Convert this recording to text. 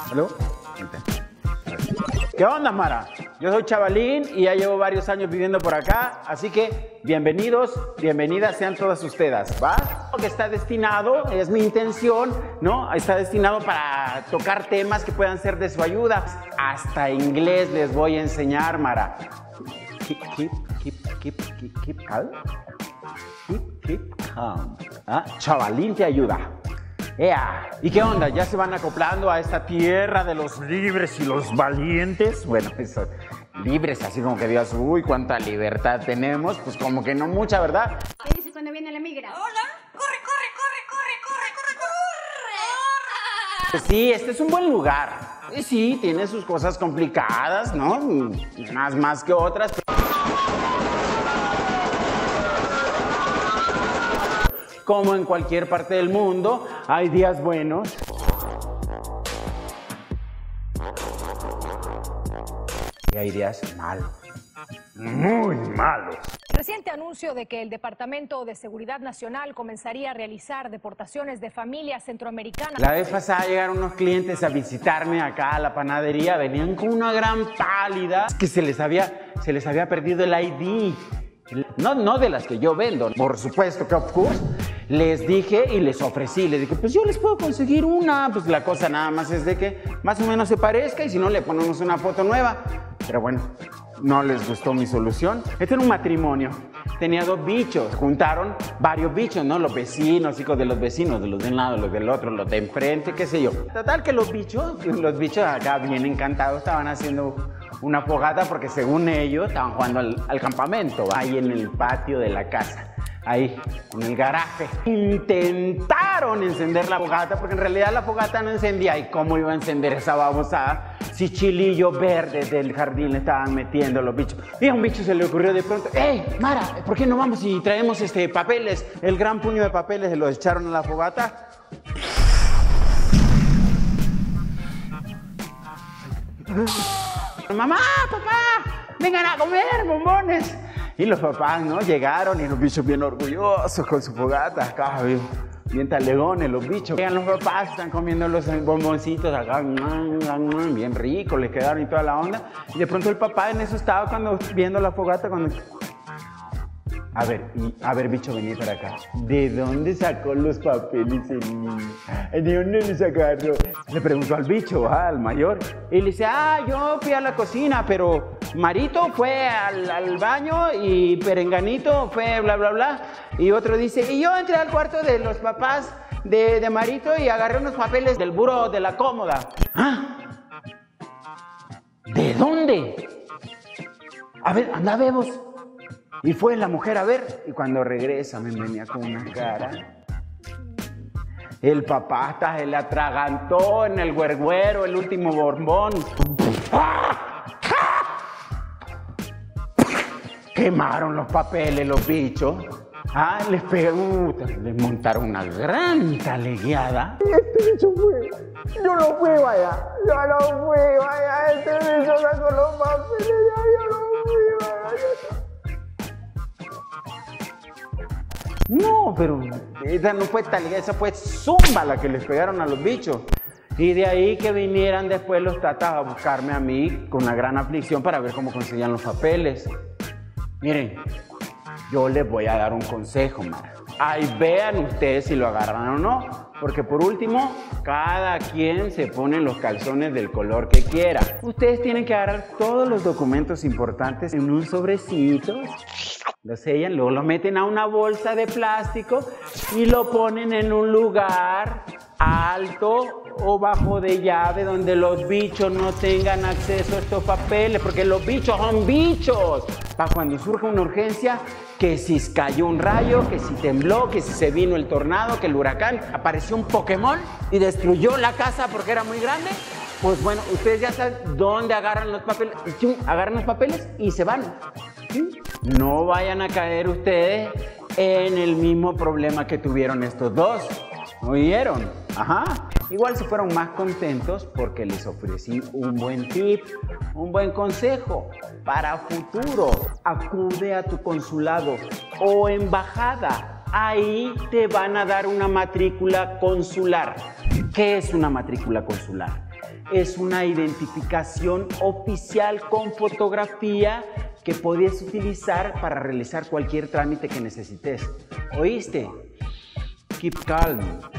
¿Aló? ¿Qué onda, Mara? Yo soy Chavalín y ya llevo varios años viviendo por acá, así que bienvenidos, bienvenidas sean todas ustedes, ¿va? Lo que está destinado, es mi intención, ¿no? Está destinado para tocar temas que puedan ser de su ayuda. Hasta inglés les voy a enseñar, Mara. Keep calm. Keep calm. ¿Ah? Chavalín te ayuda. ¡Ea! ¿Y qué onda? ¿Ya se van acoplando a esta tierra de los libres y los valientes? Bueno, eso, libres, así como que digas, uy, cuánta libertad tenemos, pues como que no mucha, ¿verdad? ¿Qué dices cuando viene la migra? Hola, corre. Pues sí, este es un buen lugar. Y sí, tiene sus cosas complicadas, ¿no? Más que otras. Como en cualquier parte del mundo, hay días buenos. Y hay días malos. Muy malos. Reciente anuncio de que el Departamento de Seguridad Nacional comenzaría a realizar deportaciones de familias centroamericanas. La vez pasada llegaron unos clientes a visitarme acá a la panadería. Venían con una gran pálida. Es que se les había perdido el ID. No de las que yo vendo, por supuesto que of course. Les dije y les ofrecí, les dije, pues yo les puedo conseguir una, pues la cosa nada más es de que más o menos se parezca y si no le ponemos una foto nueva. Pero bueno, no les gustó mi solución. Este era un matrimonio, tenía 2 bichos, juntaron varios bichos, ¿no? Los vecinos, hijos de los vecinos, de los de un lado, los del otro, los de enfrente, qué sé yo. Total que los bichos acá bien encantados estaban haciendo una fogata porque según ellos estaban jugando al campamento, ahí en el patio de la casa. Ahí, en el garaje. Intentaron encender la fogata porque en realidad la fogata no encendía. ¿Y cómo iba a encender esa babosada si chilillos verdes del jardín le estaban metiendo los bichos? Y a un bicho se le ocurrió de pronto, ¡Ey, Mara! ¿Por qué no vamos y traemos papeles? El gran puño de papeles se los echaron a la fogata. ¡Mamá, papá! ¡Vengan a comer bombones! Y los papás, ¿no? Llegaron y los bichos bien orgullosos con su fogata, acá, bien talegones los bichos. Llegan los papás, están comiendo los bomboncitos acá, bien ricos, les quedaron y toda la onda. Y de pronto el papá en eso estaba cuando viendo la fogata, cuando... A ver, bicho, vení para acá. ¿De dónde sacó los papeles el niño? ¿De dónde los sacaron? Le preguntó al bicho, al mayor. Y le dice, yo fui a la cocina, pero Marito fue al baño y Perenganito fue bla, bla, bla. Y otro dice, y yo entré al cuarto de los papás de Marito y agarré unos papeles del buró de la cómoda. ¿Ah? ¿De dónde? A ver, anda, vemos. Y fue la mujer a ver, y cuando regresa me venía con una cara. El papá hasta se le atragantó en el güergüero el último bombón. Quemaron los papeles los bichos. Les pegó, les montaron una gran talegueada. Este bicho fue, yo no fui vaya, este bicho sacó los papeles, yo no fui vaya. No, pero esa no fue tal, esa fue zumba la que les pegaron a los bichos. Y de ahí que vinieran después los tatas a buscarme a mí con una gran aflicción para ver cómo conseguían los papeles. Miren, yo les voy a dar un consejo, Mara. Ahí vean ustedes si lo agarran o no. Porque por último, cada quien se pone los calzones del color que quiera. Ustedes tienen que agarrar todos los documentos importantes en un sobrecito. Lo sellan, luego lo meten a una bolsa de plástico y lo ponen en un lugar alto o bajo de llave donde los bichos no tengan acceso a estos papeles, porque los bichos son bichos. Para cuando surja una urgencia, que si cayó un rayo, que si tembló, que si se vino el tornado, que el huracán, apareció un Pokémon y destruyó la casa porque era muy grande, pues bueno, ustedes ya saben dónde agarran los papeles, agarran los papeles y se van. ¿Sí? No vayan a caer ustedes en el mismo problema que tuvieron estos dos. ¿Oyeron? Ajá. Igual se fueron más contentos porque les ofrecí un buen tip, un buen consejo para futuro. Acude a tu consulado o embajada. Ahí te van a dar una matrícula consular. ¿Qué es una matrícula consular? es una identificación oficial con fotografía que puedes utilizar para realizar cualquier trámite que necesites. ¿Oíste? Keep calm.